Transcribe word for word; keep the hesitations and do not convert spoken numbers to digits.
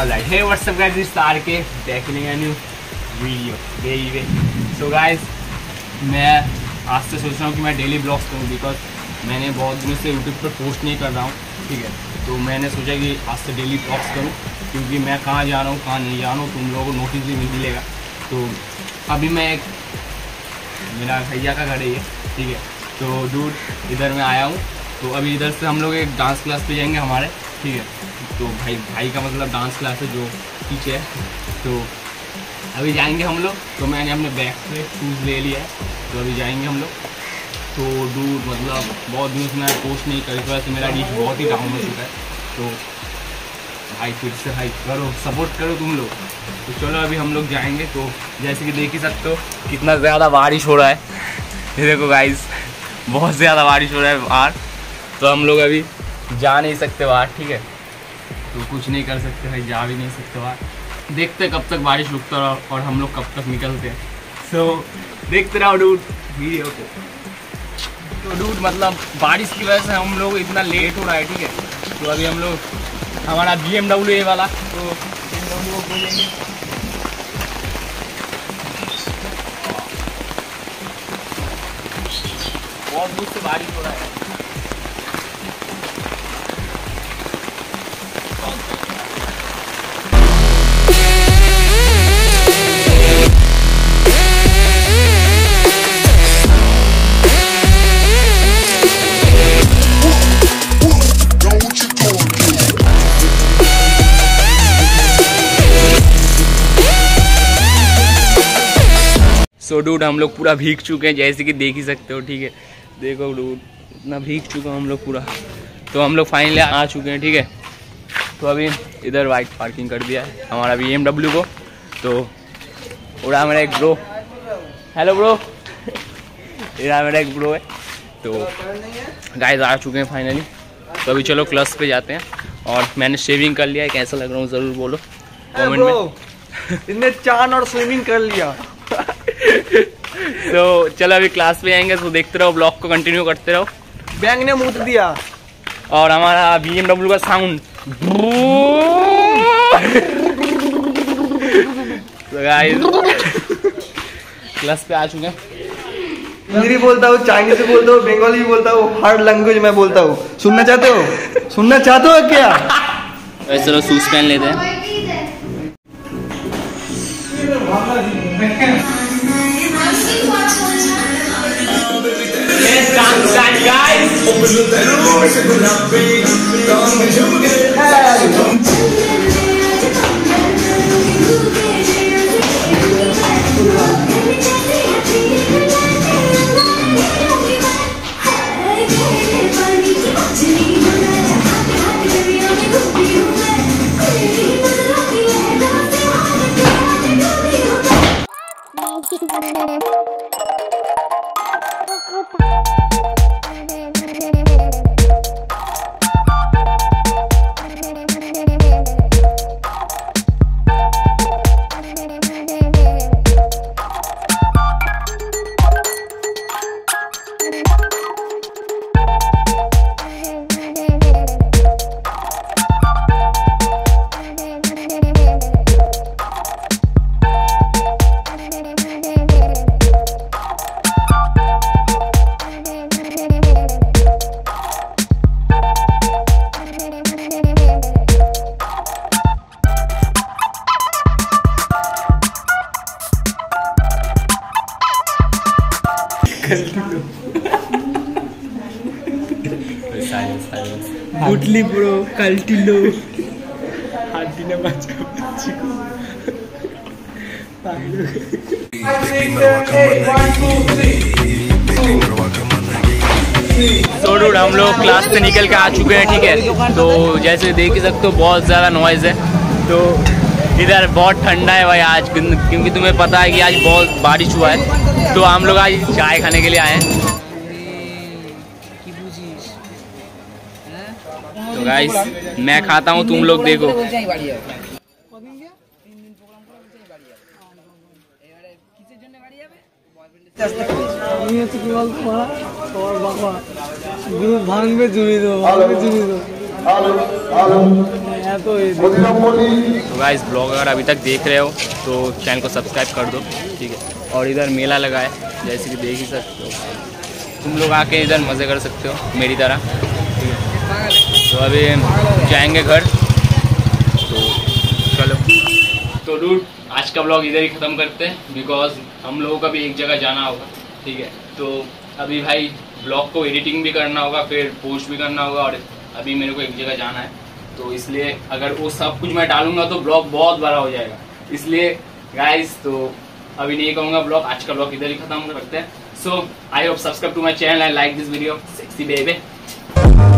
Alright, hey what's up guys, this is R K back in a new video baby. So guys, मैं आज से सोच रहा हूँ कि मैं डेली ब्लॉग्स करूँ बिकॉज मैंने बहुत दिनों से यूट्यूब पर पोस्ट नहीं कर रहा हूँ, ठीक है। तो मैंने सोचा कि आज से डेली ब्लॉग्स करूँ क्योंकि मैं कहाँ जा रहा हूँ कहाँ नहीं जा रहा हूँ तुम लोगों को नोटिस भी मिलेगा। तो अभी मैं एक मेरा भैया का घर है ये, ठीक है। तो दूर इधर मैं आया हूँ, तो अभी इधर से हम लोग एक डांस क्लास पे जाएंगे हमारे, ठीक है। तो भाई भाई का मतलब डांस क्लास है जो पीछे है। तो अभी जाएंगे हम लोग, तो मैंने अपने बैग से शूज़ ले लिया है, तो अभी जाएंगे हम लोग। तो दूर मतलब बहुत दिन से मैं पोस्ट नहीं कर, इस वजह से मेरा रीच बहुत ही डाउन हो चुका है। तो भाई फिर से भाई करो, सपोर्ट करो तुम लोग। तो चलो अभी हम लोग जाएंगे। तो जैसे कि देख ही सकते हो कितना ज़्यादा बारिश हो रहा है, ये देखो गाइस बहुत ज़्यादा बारिश हो रहा है बाहर। तो हम लोग अभी जा नहीं सकते बाहर, ठीक है। तो कुछ नहीं कर सकते भाई, जा भी नहीं सकते बाहर। देखते कब तक बारिश रुकता रहा और हम लोग कब तक निकलते हैं। सो so, देखते रहो डूड वीडियो को। तो डूड मतलब बारिश की वजह से हम लोग इतना लेट हो रहा है, ठीक है। तो अभी हम लोग हमारा बी एम डब्ल्यू ए वाला, तो बी एम डब्ल्यू को खोलेंगे। बहुत दूर से बारिश हो रहा है। सो so, डूड हम लोग पूरा भीग चुके हैं, जैसे कि देख ही सकते हो, ठीक है। देखो डूड इतना भीग चुका हम लोग पूरा। तो हम लोग फाइनली आ चुके हैं, ठीक है। तो अभी इधर वाइट पार्किंग कर दिया है हमारा बी एम डब्ल्यू को। तो उड़ा मेरा एक ब्रो, हेलो ब्रो इधर मेरा एक ब्रो है। तो गाइस आ चुके हैं फाइनली। तो अभी चलो क्लास पे जाते हैं। और मैंने शेविंग कर लिया है, कैसा लग रहा हूँ ज़रूर बोलो कमेंट में। इसने चान और स्विमिंग कर लिया। तो चलो अभी क्लास पे आएंगे, तो देखते रहो, ब्लॉग को कंटिन्यू करते रहो। बैंग ने मूत दिया और हमारा बी एम डब्ल्यू का साउंड तो गाइस क्लास पे आ चुके हैं। हिंदी बोलता हूँ, चाइनीज भी बोलता हूँ, बंगाली भी बोलता हूँ, हर लैंग्वेज में बोलता हूँ। सुनना चाहते हो सुनना चाहते हो क्या? वैसे चलो शूज पहन लेते हैं। गुटली ब्रो कल्टिलो हाथी ने बचा बच्ची को। तो डूड हम लोग क्लास से निकल के आ चुके हैं, ठीक है। तो जैसे देख ही सकते हो बहुत ज़्यादा नॉइज़ है। तो इधर बहुत ठंडा है भाई आज, क्योंकि तुम्हें पता है कि आज बहुत बारिश हुआ है। तो हम लोग आज चाय खाने के लिए आए हैं। तो गाइस मैं खाता हूँ, तुम लोग देखो। গ্রুপ ভাঙবে জুড়ে দেবো, ভাঙবে জুড়ে দেবো। तो गाइस ब्लॉग अगर अभी तक देख रहे हो तो चैनल को सब्सक्राइब कर दो, ठीक है। और इधर मेला लगा है जैसे कि देख ही सकते हो, तुम लोग आके इधर मज़े कर सकते हो मेरी तरह, ठीक है। तो अभी जाएंगे घर, तो चलो। तो डूड आज का ब्लॉग इधर ही ख़त्म करते हैं, बिकॉज हम लोगों का भी एक जगह जाना होगा, ठीक है। तो अभी भाई ब्लॉग को एडिटिंग भी करना होगा, फिर पोस्ट भी करना होगा, और अभी मेरे को एक जगह जाना है, तो इसलिए अगर वो सब कुछ मैं डालूंगा तो ब्लॉग बहुत बड़ा हो जाएगा, इसलिए गाइस तो अभी नहीं कहूँगा ब्लॉग, आज का ब्लॉग इधर ही खत्म करते हैं। So I hope subscribe to my channel and like this video, sexy baby.